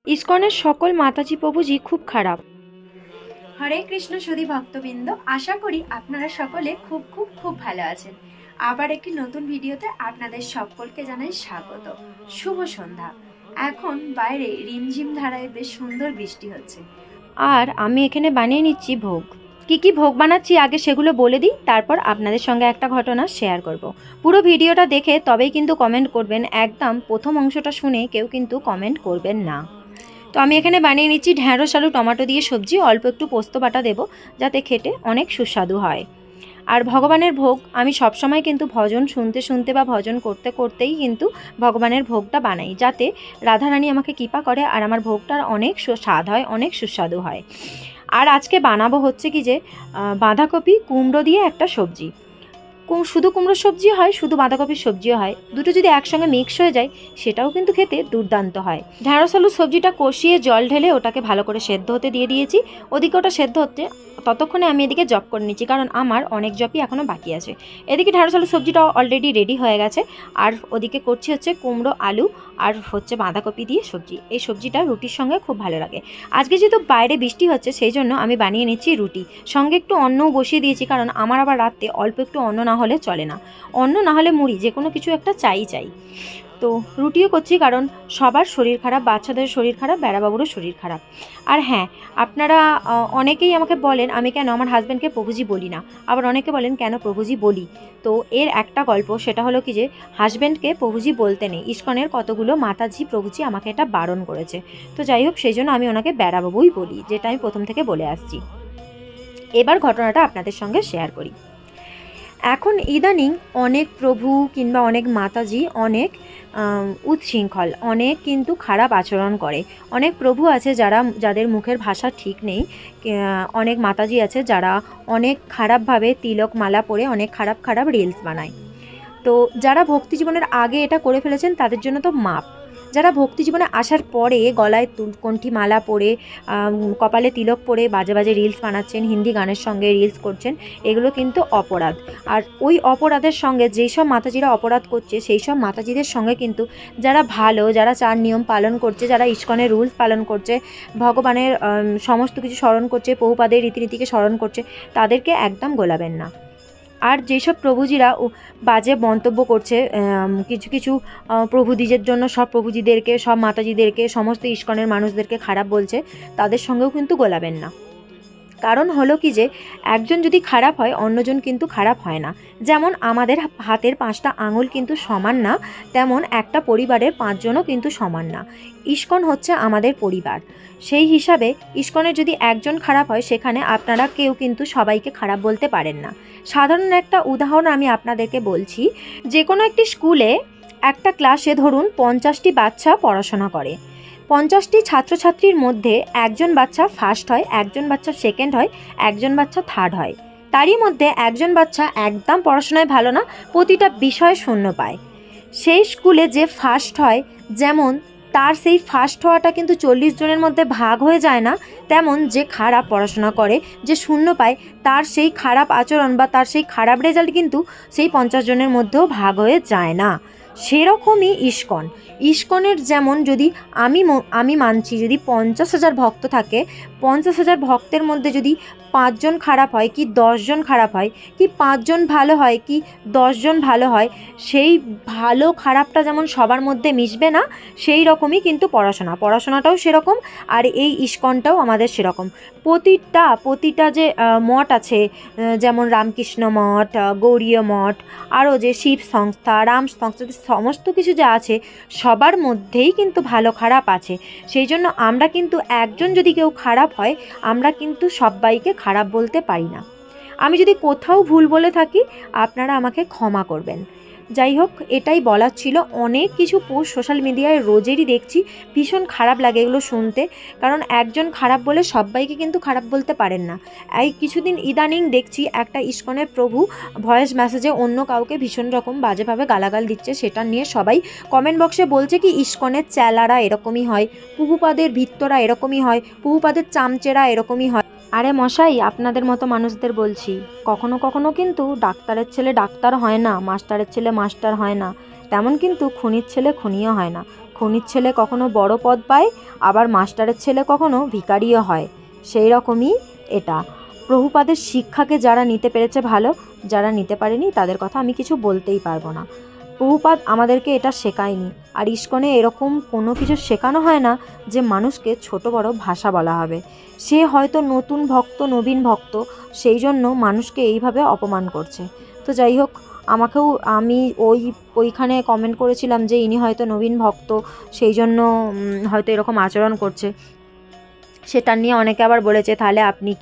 ইসকনের সকল মাতাজি প্রভুজি খুব খারাপ। হরে কৃষ্ণ সুধী ভক্তবৃন্দ, আশা করি আপনারা সকলে খুব খুব খুব ভালো আছেন। আবার একটি নতুন ভিডিওতে আপনাদের সকলকে জানাই স্বাগত। শুভ সন্ধ্যা। এখন বাইরে রিমঝিম ধারায় বেশ সুন্দর বৃষ্টি হচ্ছে। আর আমি এখানে বানিয়ে নিচ্ছি ভোগ। কি ভোগ বানাচ্ছি আগে সেগুলো বলে দিই, তারপর আপনাদের সঙ্গে একটা ঘটনা শেয়ার করব। পুরো ভিডিওটা দেখে তবেই কিন্তু কমেন্ট করবেন, একদম প্রথম অংশটা শুনে কেউ কিন্তু কমেন্ট করবেন না। তো আমি এখানে বানিয়ে নিচ্ছি ঢ্যাঁড়স আলু টমেটো দিয়ে সবজি, অল্প একটু পোস্ত বাটা দেবো যাতে খেতে অনেক সুস্বাদু হয়। আর ভগবানের ভোগ আমি সবসময় কিন্তু ভজন শুনতে শুনতে বা ভজন করতে করতেই কিন্তু ভগবানের ভোগটা বানাই, যাতে রাধারানী আমাকে কৃপা করে আর আমার ভোগটার অনেক স্বাদ হয়, অনেক সুস্বাদু হয়। আর আজকে বানাবো হচ্ছে কি যে বাঁধাকপি কুমড়ো দিয়ে একটা সবজি। শুধু কুমড়োর সবজি হয়, শুধু বাঁধাকপির সবজিও হয়, দুটো যদি একসঙ্গে মিক্স হয়ে যায় সেটাও কিন্তু খেতে দুর্দান্ত হয়। ঢ্যাঁড়স আলু সবজিটা কষিয়ে জল ঢেলে ওটাকে ভালো করে সেদ্ধ হতে দিয়ে দিয়েছি। ওদিকে ওটা সেদ্ধ হচ্ছে, ততক্ষণে আমি এদিকে জব করে নিচ্ছি, কারণ আমার অনেক জবই এখনও বাকি আছে। এদিকে ঢ্যাঁড়স আলু সবজিটা অলরেডি রেডি হয়ে গেছে, আর ওদিকে করছি হচ্ছে কুমড়ো আলু আর হচ্ছে বাঁধাকপি দিয়ে সবজি। এই সবজিটা রুটির সঙ্গে খুব ভালো লাগে। আজকে যেহেতু বাইরে বৃষ্টি হচ্ছে সেই জন্য আমি বানিয়ে নিচ্ছি রুটি, সঙ্গে একটু অন্নও বসিয়ে দিয়েছি, কারণ আমার আবার রাতে অল্প একটু অন্ন না হলে চলে না। অন্ন না হলে মুড়ি, যে কোনো কিছু একটা চাই। তো রুটিও করছি কারণ সবার শরীর খারাপ, বাচ্চাদের শরীর খারাপ, বেড়াবাবুরও শরীর খারাপ। আর হ্যাঁ, আপনারা অনেকেই আমাকে বলেন আমি কেন আমার হাজব্যান্ডকে প্রভুজি বলি না, আবার অনেকে বলেন কেন প্রভুজি বলি। তো এর একটা গল্প, সেটা হলো কি যে হাজব্যান্ডকে প্রভুজি বলতে নেই, ইসকনের কতগুলো মাতাজি প্রভুজি আমাকে এটা বারণ করেছে। তো যাই হোক, সেই জন্য আমি ওনাকে বেড়াবাবুই বলি, যেটা আমি প্রথম থেকে বলে আসছি। এবার ঘটনাটা আপনাদের সঙ্গে শেয়ার করি। এখন ইদানিং অনেক প্রভু কিংবা অনেক মাতাজি অনেক উচ্ছৃঙ্খল, অনেক কিন্তু খারাপ আচরণ করে। অনেক প্রভু আছে যাদের মুখের ভাষা ঠিক নেই, অনেক মাতাজি আছে যারা অনেক খারাপভাবে তিলক মালা পরে অনেক খারাপ রিলস বানায়। তো যারা ভক্তি জীবনের আগে এটা করে ফেলেছেন তাদের জন্য তো মাপ। যারা ভক্তি জীবনে আসার পরে গলায় কণ্ঠি মালা পরে কপালে তিলক পরে বাজে বাজে রিলস বানাচ্ছেন, হিন্দি গানের সঙ্গে রিলস করছেন, এগুলো কিন্তু অপরাধ। আর ওই অপরাধের সঙ্গে যেই সব মাতাজিরা অপরাধ করছে সেই সব মাতাজিদের সঙ্গে কিন্তু যারা ভালো, যারা চার নিয়ম পালন করছে, যারা ইসকনের রুলস পালন করছে, ভগবানের সমস্ত কিছু স্মরণ করছে, প্রভুপাদের রীতিনীতিকে স্মরণ করছে, তাদেরকে একদম গোলাবেন না। আর যেসব প্রভুজিরা বাজে মন্তব্য করছে, কিছু প্রভুদিজের জন্য সব প্রভুজিদেরকে, সব মাতাজিদেরকে, সমস্ত ইসকনের মানুষদেরকে খারাপ বলছে, তাদের সঙ্গেও কিন্তু গোলাবেন না। কারণ হলো কি যে একজন যদি খারাপ হয় অন্যজন কিন্তু খারাপ হয় না। যেমন আমাদের হাতের 5টা আঙুল কিন্তু সমান না, তেমন একটা পরিবারের 5 জনও কিন্তু সমান না। ইসকন হচ্ছে আমাদের পরিবার, সেই হিসাবে ইসকনের যদি একজন খারাপ হয় সেখানে আপনারা কেউ কিন্তু সবাইকে খারাপ বলতে পারেন না। সাধারণ একটা উদাহরণ আমি আপনাদেরকে বলছি। যে কোনো একটি স্কুলে একটা ক্লাসে ধরুন 50টি বাচ্চা পড়াশোনা করে। 50টি ছাত্রছাত্রীর মধ্যে একজন বাচ্চা ফার্স্ট হয়, একজন বাচ্চা সেকেন্ড হয়, একজন বাচ্চা থার্ড হয়। তারই মধ্যে একজন বাচ্চা একদম পড়াশোনায় ভালো না, প্রতিটা বিষয়ে শূন্য পায়। সেই স্কুলে যে ফার্স্ট হয়, যেমন তার সেই ফার্স্ট হওয়াটা কিন্তু 40 জনের মধ্যে ভাগ হয়ে যায় না, তেমন যে খারাপ পড়াশোনা করে, যে শূন্য পায়, তার সেই খারাপ আচরণ বা তার সেই খারাপ রেজাল্ট কিন্তু সেই 50 জনের মধ্যেও ভাগ হয়ে যায় না। সেরকমই ইসকনের যেমন যদি আমি মানছি, যদি 50,000 ভক্ত থাকে, 50,000 ভক্তের মধ্যে যদি 5 জন খারাপ হয় কি 10 জন খারাপ হয়, কি 5 জন ভালো হয় কি 10 জন ভালো হয়, সেই ভালো খারাপটা যেমন সবার মধ্যে মিশবে না, সেই রকমই কিন্তু পড়াশোনাটাও সেরকম। আর এই ইসকনটাও আমাদের সেরকম। প্রতিটা যে মঠ আছে, যেমন রামকৃষ্ণ মঠ, গৌড়ীয় মঠ, আরও যে শিব সংস্থা, রাম সংস্থা, সমস্ত কিছু যা আছে সবার মধ্যেই কিন্তু ভালো খারাপ আছে। সেই জন্য আমরা কিন্তু একজন যদি কেউ খারাপ হয়, আমরা কিন্তু সবাইকে খারাপ বলতে পারি না। আমি যদি কোথাও ভুল বলে থাকি আপনারা আমাকে ক্ষমা করবেন। যাই হোক, এটাই বলার ছিল। অনেক কিছু পোস্ট সোশ্যাল মিডিয়ায় রোজেরই দেখছি, ভীষণ খারাপ লাগে এগুলো শুনতে, কারণ একজন খারাপ বলে সবাইকে কিন্তু খারাপ বলতে পারেন না। এই কিছুদিন ইদানিং দেখছি একটা ইসকনের প্রভু ভয়েস মেসেজে অন্য কাউকে ভীষণ রকম বাজেভাবে গালাগাল দিচ্ছে, সেটা নিয়ে সবাই কমেন্ট বক্সে বলছে কি ইসকনের চ্যালারা এরকমই হয়, প্রভুপাদের ভিত্তরা এরকমই হয়, প্রভুপাদের চামচেরা এরকমই হয়। আরে মশাই, আপনাদের মতো মানুষদের বলছি, কখনো কখনো কিন্তু ডাক্তারের ছেলে ডাক্তার হয় না, মাস্টারের ছেলে মাস্টার হয় না, তেমন কিন্তু খুনির ছেলে খুনিও হয় না। খুনির ছেলে কখনো বড় পদ পায়, আবার মাস্টারের ছেলে কখনো ভিখারিও হয়। সেই রকমই এটা। প্রভুপাদের শিক্ষাকে যারা নিতে পেরেছে ভালো, যারা নিতে পারেনি তাদের কথা আমি কিছু বলতেই পারবো না। প্রভুপাদ আমাদেরকে এটা শেখায়নি। আর ইস্কনে এরকম কোনো কিছু শেখানো হয় না যে মানুষকে ছোট বড় ভাষা বলা হবে। সে হয়তো নতুন ভক্ত, নবীন ভক্ত, সেই জন্য মানুষকে এইভাবে অপমান করছে। তো যাই হোক, আমি ওইখানে কমেন্ট করেছিলাম যে ইনি হয়তো নবীন ভক্ত, সেই জন্য হয়তো এরকম আচরণ করছে। সেটা নিয়ে অনেকে আবার বলেছে তাহলে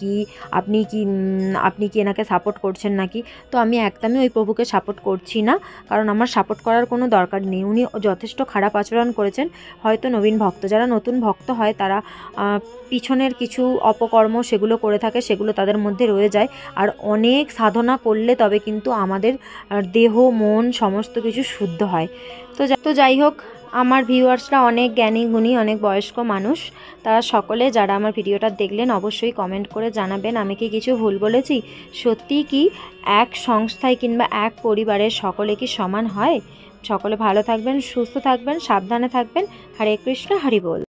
আপনি কি এনাকে সাপোর্ট করছেন নাকি? তো আমি একদমই ওই প্রভুকে সাপোর্ট করছি না, কারণ আমার সাপোর্ট করার কোনো দরকার নেই। উনি যথেষ্ট খারাপ আচরণ করেছেন। হয়তো নবীন ভক্ত, যারা নতুন ভক্ত হয় তারা পিছনের কিছু অপকর্ম সেগুলো করে থাকে, সেগুলো তাদের মধ্যে রয়ে যায়। আর অনেক সাধনা করলে তবে কিন্তু আমাদের দেহ মন সমস্ত কিছু শুদ্ধ হয়। তো যাই হোক, আমার ভিউয়ার্সরা অনেক জ্ঞানী গুণী, অনেক বয়স্ক মানুষ। তারা সকলে যারা আমার ভিডিওটা দেখলেন অবশ্যই কমেন্ট করে জানাবেন আমি কি কিছু ভুল বলেছি। সত্যিই কি এক সংস্থায় কিংবা এক পরিবারের সকলে কি সমান হয়? সকলে ভালো থাকবেন, সুস্থ থাকবেন, সাবধানে থাকবেন। হরে কৃষ্ণ, হরি বল।